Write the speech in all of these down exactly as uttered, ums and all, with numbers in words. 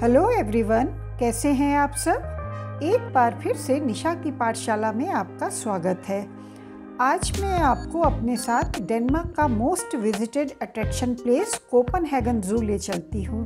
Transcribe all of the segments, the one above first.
Hello everyone, कैसे हैं आप सब। एक बार फिर से निशा की पाठशाला में आपका स्वागत है। आज मैं आपको अपने साथ डेनमार्क का most visited attraction place Copenhagen zoo ले चलती हूँ।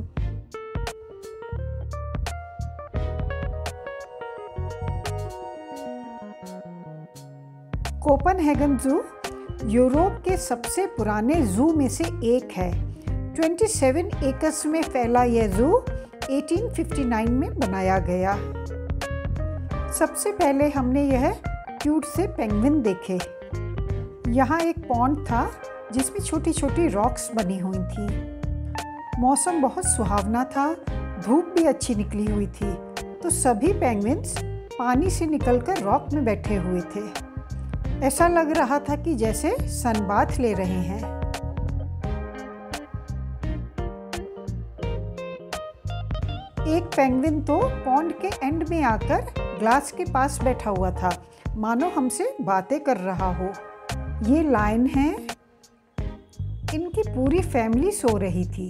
कोपेनहेगन जू यूरोप के सबसे पुराने जू में से एक है। सत्ताईस एकर्स में फैला यह जू अठारह सौ उनसठ में बनाया गया। सबसे पहले हमने यह क्यूट से पेंगुइन देखे। यहाँ एक पॉन्ड था जिसमें छोटी छोटी रॉक्स बनी हुई थी। मौसम बहुत सुहावना था, धूप भी अच्छी निकली हुई थी, तो सभी पेंगुइन्स पानी से निकलकर रॉक में बैठे हुए थे। ऐसा लग रहा था कि जैसे सनबाथ ले रहे हैं। एक पेंगुइन तो पॉन्ड के एंड में आकर ग्लास के पास बैठा हुआ था, मानो हमसे बातें कर रहा हो। ये लायन है, इनकी पूरी फैमिली सो रही थी।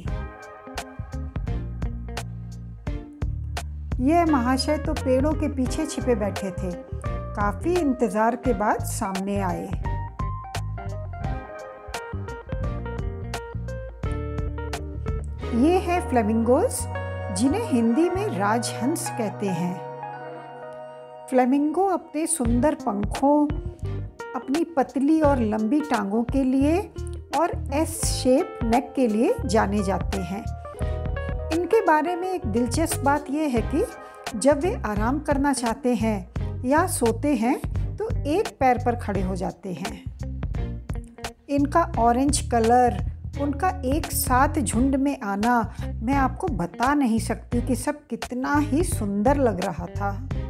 ये महाशय तो पेड़ों के पीछे छिपे बैठे थे। काफी इंतजार के बाद सामने आए। ये है फ्लेमिंगोज, जिन्हें हिंदी में राजहंस कहते हैं। फ्लेमिंगो अपने सुंदर पंखों, अपनी पतली और लंबी टांगों के लिए और एस शेप नेक के लिए जाने जाते हैं। इनके बारे में एक दिलचस्प बात यह है कि जब वे आराम करना चाहते हैं या सोते हैं तो एक पैर पर खड़े हो जाते हैं। इनका ऑरेंज कलर, उनका एक साथ झुंड में आना, मैं आपको बता नहीं सकती कि सब कितना ही सुंदर लग रहा था।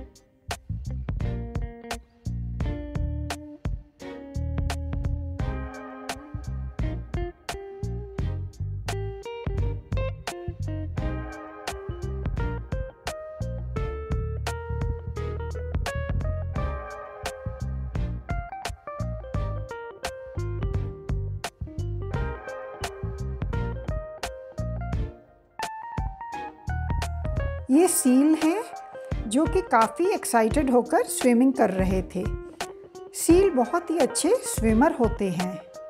ये सील हैं जो कि काफ़ी एक्साइटेड होकर स्विमिंग कर रहे थे। सील बहुत ही अच्छे स्विमर होते हैं।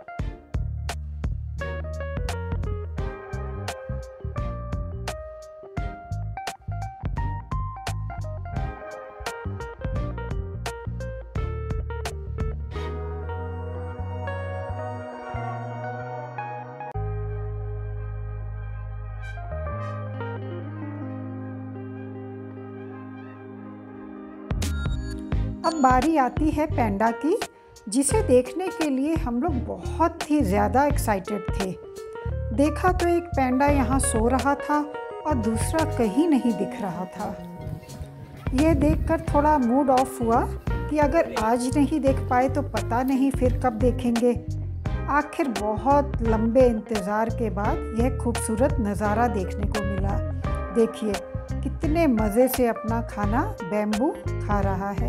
अब बारी आती है पैंडा की, जिसे देखने के लिए हम लोग बहुत ही ज़्यादा एक्साइटेड थे। देखा तो एक पैंडा यहाँ सो रहा था और दूसरा कहीं नहीं दिख रहा था। यह देखकर थोड़ा मूड ऑफ हुआ कि अगर आज नहीं देख पाए तो पता नहीं फिर कब देखेंगे। आखिर बहुत लंबे इंतज़ार के बाद यह खूबसूरत नज़ारा देखने को मिला। देखिए कितने मज़े से अपना खाना बैम्बू खा रहा है।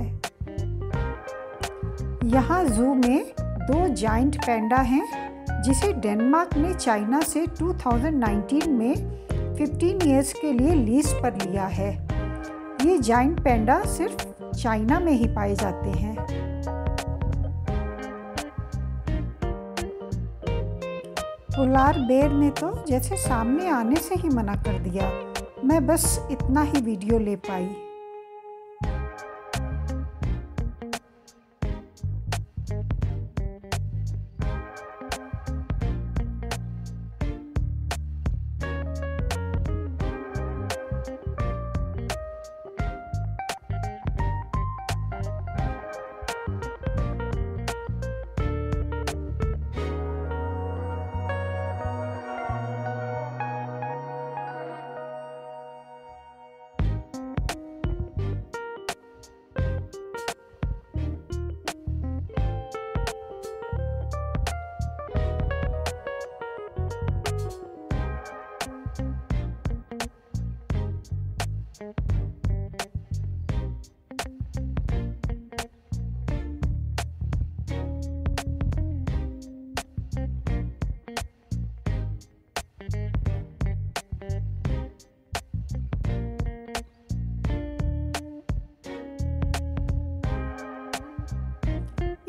यहाँ जू में दो जाइंट पैंडा हैं, जिसे डेनमार्क ने चाइना से दो हज़ार उन्नीस में पंद्रह इयर्स के लिए लीज पर लिया है। ये जाइंट पैंडा सिर्फ चाइना में ही पाए जाते हैं। पोलार बेर ने तो जैसे सामने आने से ही मना कर दिया। मैं बस इतना ही वीडियो ले पाई।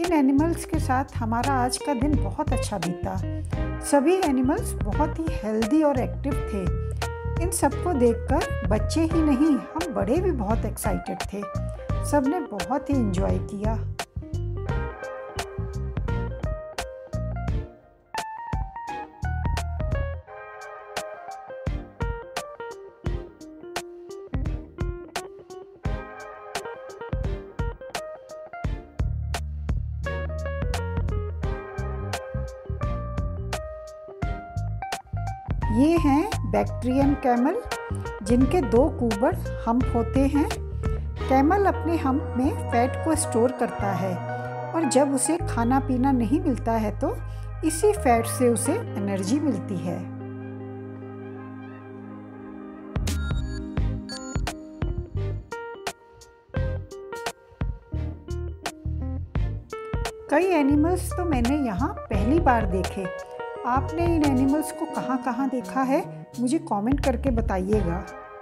इन एनिमल्स के साथ हमारा आज का दिन बहुत अच्छा बीता। सभी एनिमल्स बहुत ही हेल्दी और एक्टिव थे। इन सबको देखकर बच्चे ही नहीं, हम बड़े भी बहुत एक्साइटेड थे। सब ने बहुत ही एंजॉय किया। ये हैं बैक्ट्रियन कैमल, जिनके दो कुबड़ हम्प होते हैं। कैमल अपने हम्प में फैट को स्टोर करता है और जब उसे खाना पीना नहीं मिलता है तो इसी फैट से उसे एनर्जी मिलती है। कई एनिमल्स तो मैंने यहाँ पहली बार देखे। आपने इन एनिमल्स को कहाँ कहाँ देखा है, मुझे कमेंट करके बताइएगा।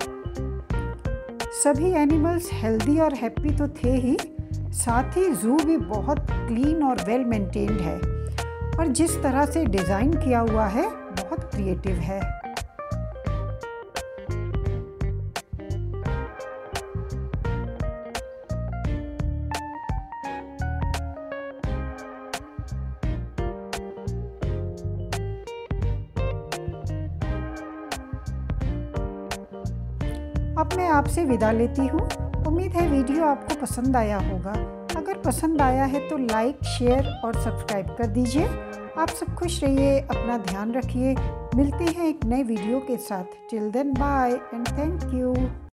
सभी एनिमल्स हेल्दी और हैप्पी तो थे ही, साथ ही जू भी बहुत क्लीन और वेल मेंटेन्ड है और जिस तरह से डिज़ाइन किया हुआ है बहुत क्रिएटिव है। अब मैं आपसे विदा लेती हूँ। उम्मीद है वीडियो आपको पसंद आया होगा। अगर पसंद आया है तो लाइक, शेयर और सब्सक्राइब कर दीजिए। आप सब खुश रहिए, अपना ध्यान रखिए। मिलते हैं एक नए वीडियो के साथ। Till then bye and thank you.